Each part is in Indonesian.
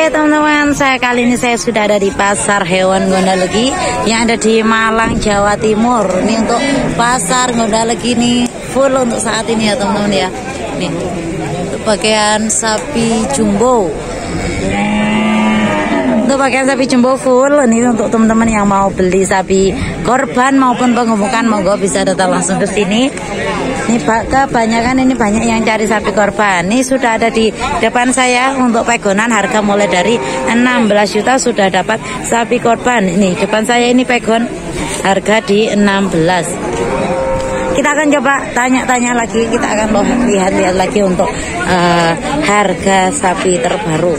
Oke teman-teman, kali ini saya sudah ada di Pasar Hewan Gondalegi yang ada di Malang, Jawa Timur. Ini untuk Pasar Gondalegi ini full untuk saat ini ya teman-teman ya. Nih, untuk pakaian sapi jumbo. Untuk pakaian sapi jumbo full. Ini untuk teman-teman yang mau beli sapi korban maupun penggemukan, monggo bisa datang langsung ke sini. Ini kebanyakan ini banyak yang cari sapi korban. Ini sudah ada di depan saya untuk pegonan, harga mulai dari 16 juta sudah dapat sapi korban. Ini depan saya ini pegon harga di 16. Kita akan coba tanya-tanya lagi, kita akan lihat-lihat lagi untuk harga sapi terbaru.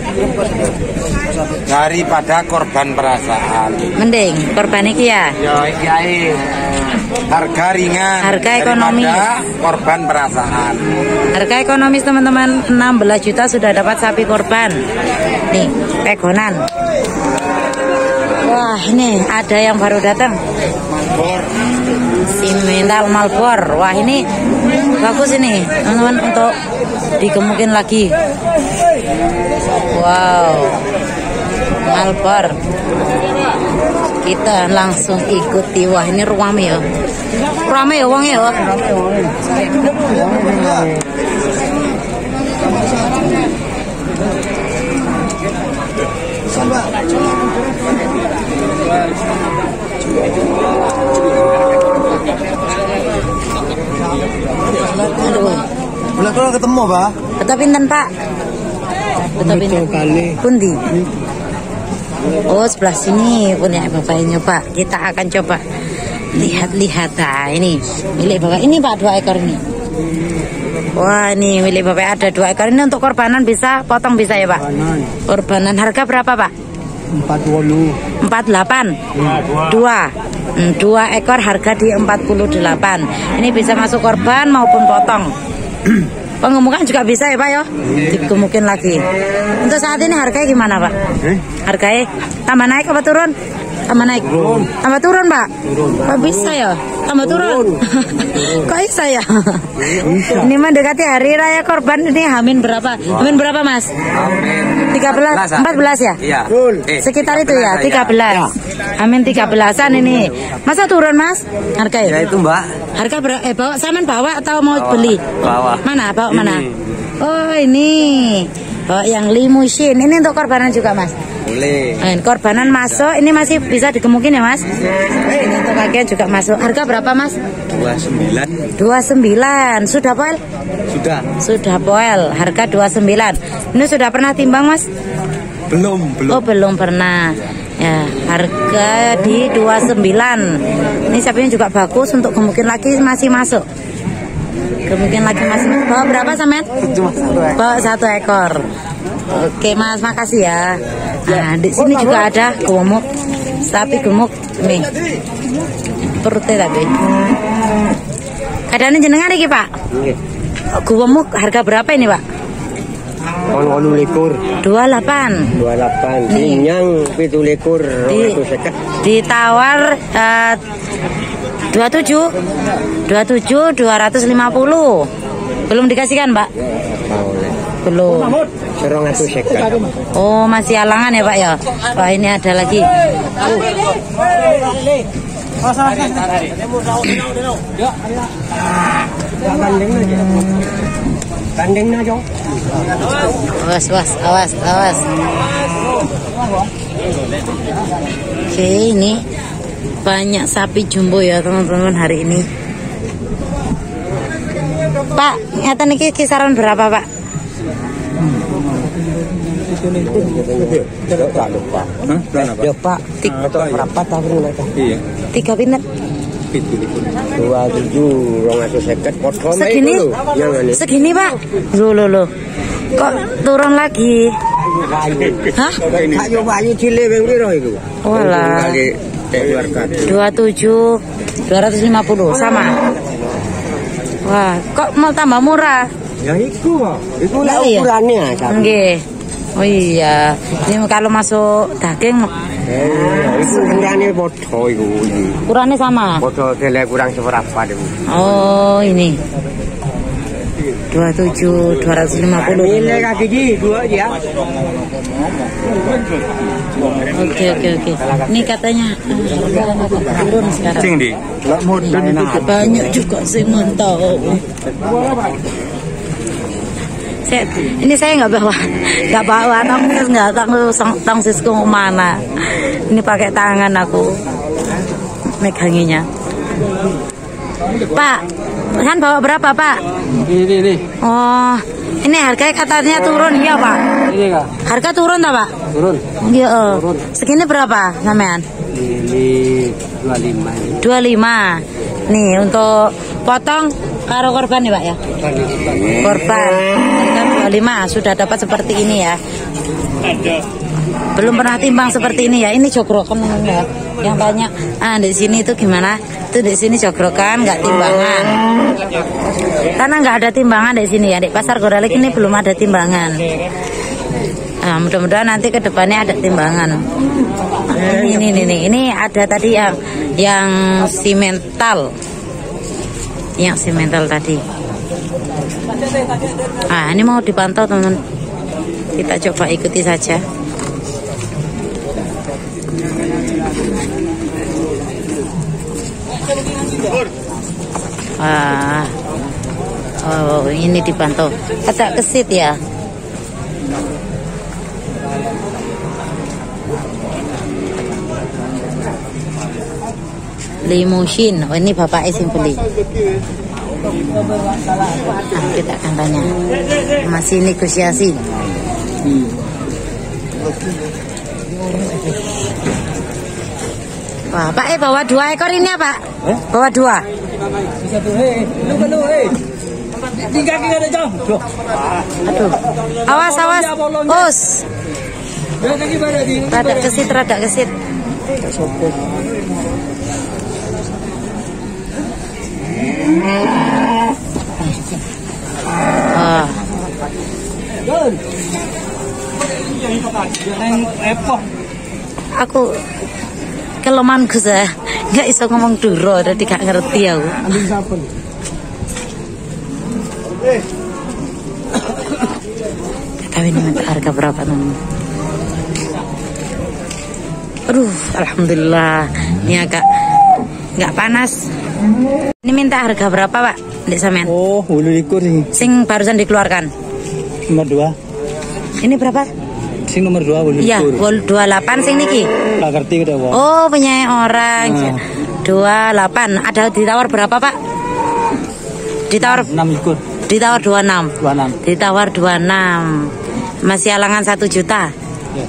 Daripada korban perasaan, mending korban iki ya. Ya iki harga ringan, harga ekonomis, korban perasaan. Harga ekonomis teman-teman, 16 juta sudah dapat sapi korban. Nih, pegonan. Wah, ini ada yang baru datang. Simental Malbor. Wah, ini bagus ini, teman-teman, untuk digemukin lagi. Wow. Malbor. Kita langsung ikuti. Wah, ini rame ya. Rame ya wong ya. Aduh. Boleh kalau ketemu, Pak? Betapa pinten, Pak? Betapa pinten? Pundi? Oh, sebelah sini punya bapaknya, Pak. Kita akan coba lihat-lihat. Nah, ini milik bapak. Ini Pak, 2 ekor ini. Wah, ini milik bapak, ada 2 ekor. Ini untuk korbanan bisa, potong bisa ya, Pak? Korbanan harga berapa, Pak? 48. 2 ekor harga di 48. Ini bisa masuk korban maupun potong. Penggemukan juga bisa ya Pak ya? Digemukin lagi. Untuk saat ini harganya gimana Pak? Harganya tambah naik apa turun? Tambah naik. Tambah turun Pak? Kok bisa ya? Tambah turun? Kok bisa ya? Ini mendekati hari raya korban, ini Hamin berapa? Hamin berapa Mas? 13, 14 ya? Iya. Sekitar itu ya, 13. Hamin 13-an ini. Masa turun Mas? Harganya? Ya itu Mbak. Harga berapa? Bawa saman bawa atau mau beli? Bawa. Mana? Bawa mana? Oh ini. Bawa yang limusin. Ini untuk korbanan juga Mas? Boleh. Korbanan masuk. Ini masih bisa digemukin ya Mas? Ini untuk pakaian juga masuk. Harga berapa Mas? 29. 29. Sudah poel? Sudah. Sudah poel. Harga 29. Ini sudah pernah timbang Mas? Belum. Oh belum pernah. Ya, harga di 29. Ini sapinya juga bagus, untuk gemukin lagi masih masuk. Gemukin lagi masih masuk. Bawa berapa Samet? Bawa 1 ekor. Oke Mas, makasih ya. Nah, di sini juga ada gemuk, sapi gemuk nih. Perutnya tapi. Keadaannya jenengan iki Pak? Gemuk harga berapa ini Pak? 28. 28. Yang 17. Ditawar 27 250. Belum dikasihkan Pak? Belum. Oh masih alangan ya Pak ya. Wah ini ada lagi. Awas. Oke, ini banyak sapi jumbo ya teman-teman hari ini. Pak, nyata nih kisaran berapa Pak? Ya Pak, berapa tahun mereka? Iya. 3 pinter. 27, 250. Segini Pak? Loh. Kok turun lagi? Hah? Ayo bayi cilik ping piro iku? Walah. 27 250 sama. Wah, kok mau tambah murah? Ya iku kok. Iku lek ukurane ya. Nggih. Oh iya. Ini kalau masuk daging Itu ukurannya bodoh itu. Ukurannya sama? Bodoh, dia kurang seberapa itu. Oh ini 27 250. Ini kaki dua ya. Oke. Ini katanya turun sekarang. Cing di. Banyak juga sih mantap. Ini saya nggak bawa tangsis ke mana. Ini pakai tangan aku meganginya. Pak, kan bawa berapa Pak? Ini. Oh, ini harganya katanya turun ya Pak? Ini kak. Harga turun tak Pak? Turun. Iya. Segini berapa sampean? Ini 25. 25. Nih untuk potong karo korban ya Pak ya? Korban. Harga 25 sudah dapat seperti ini ya. Belum pernah timbang seperti ini ya. Ini jogrokan ya. Yang banyak. Ah di sini itu gimana? Itu di sini jogrokan nggak timbangan. Karena nggak ada timbangan di sini ya. Di pasar Goralik ini belum ada timbangan. Nah, mudah-mudahan nanti ke depannya ada timbangan. Ini ada tadi yang simental. Yang simental tadi. Ah, ini mau dipantau teman. Kita coba ikuti saja. Oh, ini dipantau. Agak kesit ya. Limusin. Oh, ini bapak yang beli. Nah, kita akan tanya. Masih negosiasi. Wah, Pak bawa 2 ekor ini ya Pak? Bawa 2. Aduh. Awas. Us. Rada kesit. Aku kelemahanku saya nggak bisa ngomong duro, jadi gak ngerti aku. Tapi ini minta harga berapa teman? Aduh, alhamdulillah ini agak nggak panas. Ini minta harga berapa Pak? Dek sampean? Oh, 28 nih. Sing barusan dikeluarkan. Nomor 2. Ini berapa? Sing nomor 2 28. Iya, 28 sing niki. Gak ngerti udah, Pak. Oh, punya orang. 28. Ada ditawar berapa, Pak? Ditawar 6 ikut. Ditawar 26. 26. Ditawar 26. Masih alangan 1 juta. Ya.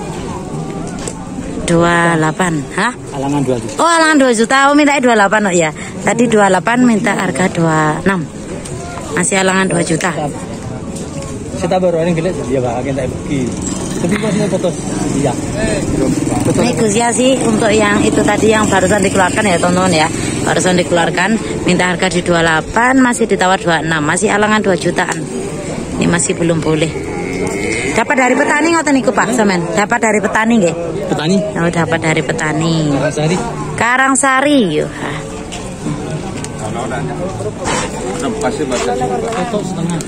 28. Hah? Alangan 2 juta. Oh, alangan 2 juta. Oh, minta 28 oh ya. Tadi 28 minta harga 26. Masih alangan 2 juta. Kita baru ini gila dia bahagia tak pergi. Tapi masih foto iya. Negosiasi untuk yang itu tadi yang barusan dikeluarkan ya teman-teman ya. Barusan dikeluarkan minta harga di 28, masih ditawar 26, masih alangan 2 jutaan. Ini masih belum boleh. Dapat dari petani ngoten niku Pak Semen? Dapat dari petani nggih? Petani? Oh, dapat dari petani. Karangsari. Karangsari. Yo. Kasih baca foto setengah.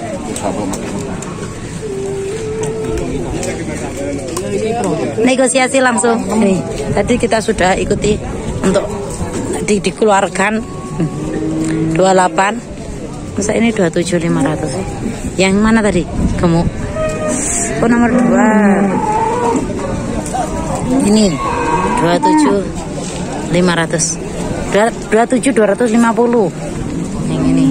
Negosiasi langsung. Nih, tadi kita sudah ikuti untuk dikeluarkan 28. Masa ini 27.500 sih? Yang mana tadi? Gemuk. Oh, nomor 2. Ini 27.500. 27.250. Yang ini.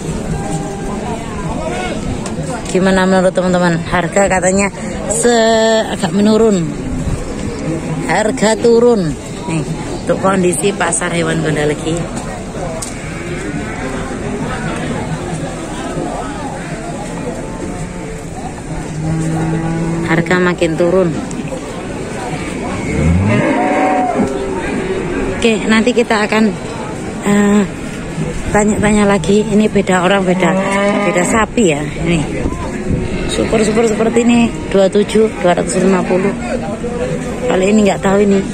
Gimana menurut teman-teman? Harga katanya agak menurun. Harga turun. Nih, untuk kondisi pasar hewan Gondalegi. Harga makin turun. Oke, nanti kita akan tanya-tanya lagi. Ini beda orang, beda sapi ya. Ini super seperti ini 27 250. Kali ini nggak tahu ini.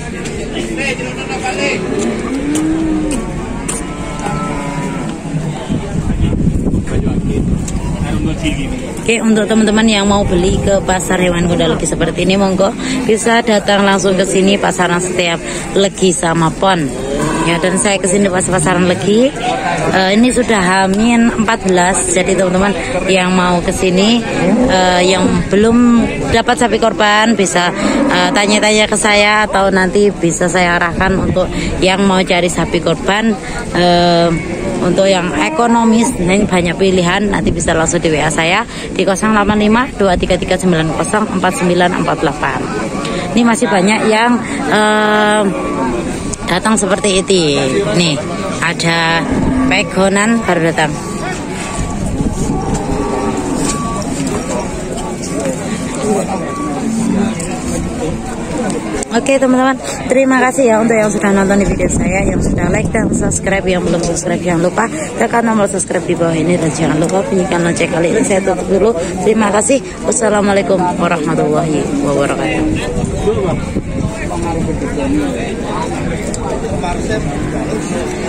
Oke, untuk teman-teman yang mau beli ke pasar hewan kuda Legi seperti ini, monggo bisa datang langsung ke sini, pasaran setiap Legi sama Pon. Ya, dan saya kesini pas pasaran Legi. Ini sudah H-14, jadi teman-teman yang mau kesini, yang belum dapat sapi korban bisa tanya-tanya ke saya, atau nanti bisa saya arahkan untuk yang mau cari sapi korban. Untuk yang ekonomis, ini banyak pilihan, nanti bisa langsung di WA saya di 085 23390 4948. Ini masih banyak yang datang seperti itu. Nih, ada pegonan baru datang. Oke teman-teman, terima kasih ya untuk yang sudah nonton di video saya, yang sudah like dan subscribe. Yang belum subscribe jangan lupa tekan tombol subscribe di bawah ini, dan jangan lupa bunyikan lonceng. Kali ini saya tutup dulu. Terima kasih. Wassalamualaikum warahmatullahi wabarakatuh.